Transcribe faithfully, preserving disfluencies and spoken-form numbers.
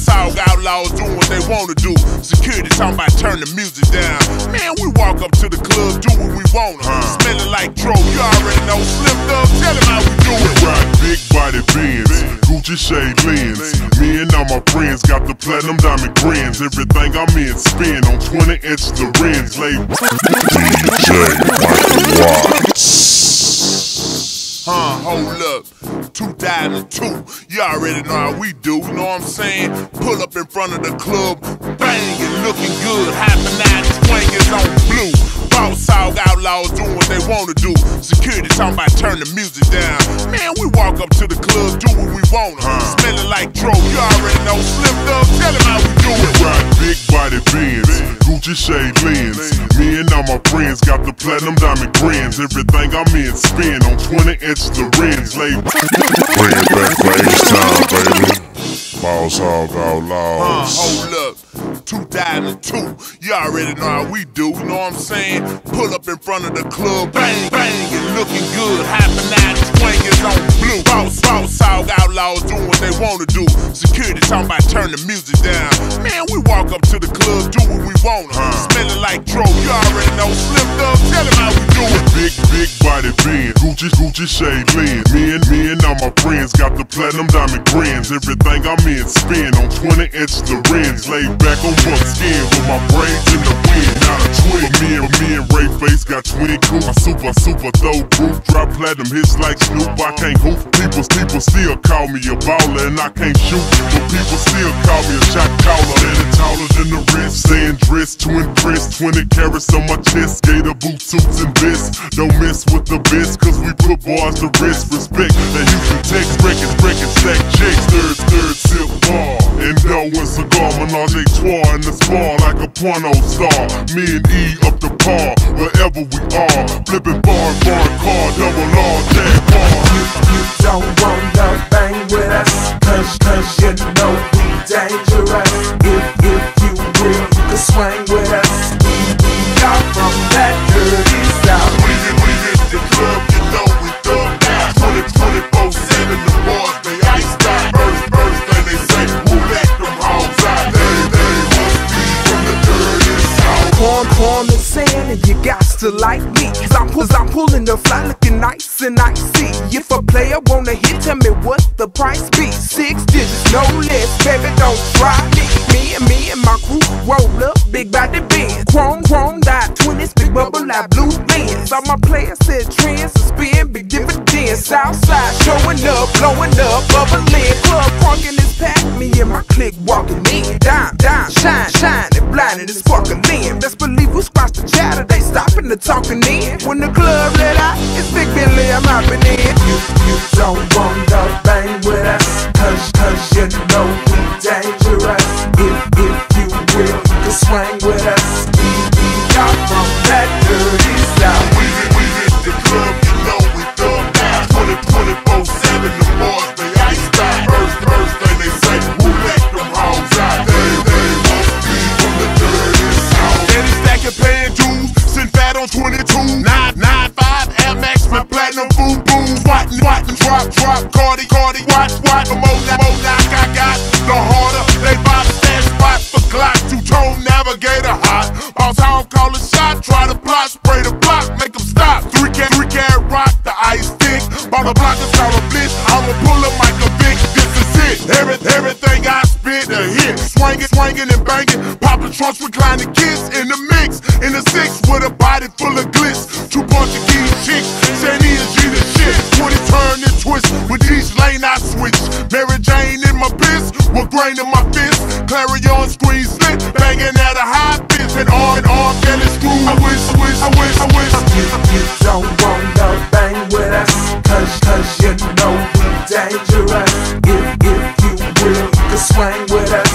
Boss hog outlaws doing what they wanna do. Security talking about turn the music down. Man, we walk up to the club, do what we wanna. Huh. Smelling like dro, you already know. Slim Thug, tell him how we do it. We ride big body Benz, Gucci shade lens. Me and all my friends got the platinum diamond grins. Everything I'm in spin on twenty inches of rims. Lay D J Michael Watts. Huh, hold up, two thousand two, you already know how we do, you know what I'm saying? Pull up in front of the club, banging, looking good, half a nine swingers on blue. Boss hog outlaws doing what they wanna do. Security talking about turn the music down. Man, we walk up to the club, do what we wanna. Huh. Smelling like dro, you already know. Slim Thug, tell him how we do it. We ride big body Benz, Gucci shade lens. Me and all my friends got the platinum diamond grins. Everything I'm in spin on twenty inches of rims. Lay bring it back for H-Time, baby. Boss hog outlaws. Huh, hold up, two thousand two, you already know how we do, you know what I'm saying? Pull up in front of the club, bang, banging, looking good, half a nine swingers on blue. Boss, boss hog outlaws doing what they wanna do. Security talking about turn the music down. Man, we walk up to the club, do what we wanna. Huh. Smelling like dro, you already know. Slim Thug, tell him how we do it. Big, big body Benz, Gucci, Gucci shade lens. Me and me and all my friends got the platinum diamond grins. Everything I'm in spin on twenty inches of rims. Laid back on buckskin with my braids in the wind. Not a twin. Me and me and Ray Face got twin cool. My super super throw group drop platinum hits like Snoop. I can't hoop. People people still call me a baller and I can't shoot, but people still call me a shot caller. Standing taller than the wrist, staying dressed to impress. Twenty carats on my chest, gator boots, suits and vests. Don't mess with the best, cause we put boys to rest. Respect that Houston text records, breaking stack checks. Third third sip bar, Endo and cigar, Menage a trois in the spar like a porno star. Me and E up the par, wherever we are. Flipping bar, bar, car, double R, jack bar. You, you don't wanna bang with us, cause, cause you know we dangerous. If, if you will, you can swing with us. We, we got from that dirty south. We hit, we hit the club, you know we thug now. twenty, twenty-four seven, the boys, they iced out. First, first thing they say, who let them hoes out? They, they must be from the dirty south. Corn, corn and sand, and you got to like me. Cause I'm, cause I'm pulling the fly looking nice and icy. If a player wanna hit, tell me what the price be. Six digits, no less, baby, don't try me. Me and me and my crew roll up, big body Benz. Chrome, chrome, dot twenties, big bubble like blue lens. All my players said trends and spin big dividends. Southside showing up, blowing up, bubbling. Club crunking this pack, me and my clique walking in. Dime, dime, shine, shine, and blinding and sparkling. Best believe we squash the chatter, they stopping the talking in. When the club let out, it's Big Billy, I'm hopping in. You, you don't wanna bang with us, cause, cause you know we dangerous. If, if you will, you can swing with us. We, we got from that dirty south. We hit, we hit the club, you know we thug now. twenty, twenty-four seven, the boys, they iced out. First, first thing they say, who let them hoes out? They, they must be from the dirty south. Steady stacking paying dues, sitting fat on twenty-two. Nine, nine, five, Air Max, my platinum, boom, boom. Swatting, swatting, drop, drop, Cardi, Cardi, watch, watch. The more, more knock I got, the harder they buy the stash spot for Glock. Two-tone navigator hot. Boss hog call a shot, try to plot, spray the block, make them stop. Three cat, three cat rock, the ice stick. Ball the block is called a blitz. I'ma pull up Michael Vick, this is it. Every, everything I spit a hit. Swinging, swinging and banging. Popping trunks, reclining kids in the mix. In the six with a body full of glitz. Two Portuguese chicks, Shani and G the shit. twenty turn and twist, with each lane I switch. Mary Jane in my piss, with grain in my fist. Clarion screen slit, banging at a high pitch. And arm and arm, Kelly screw. I wish, I wish, I wish, I wish. You, you don't wanna bang with us, cause, cause you know we dangerous. If, if you will, you can swing with us.